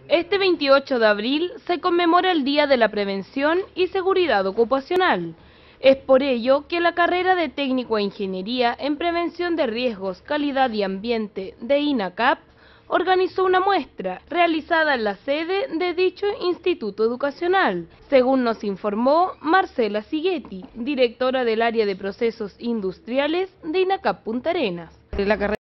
Este 28 de abril se conmemora el Día de la Prevención y Seguridad Ocupacional. Es por ello que la carrera de Técnico en Ingeniería en Prevención de Riesgos, Calidad y Ambiente de INACAP organizó una muestra realizada en la sede de dicho instituto educacional, según nos informó Marcela Sighetti, directora del área de procesos industriales de INACAP Punta Arenas. La carrera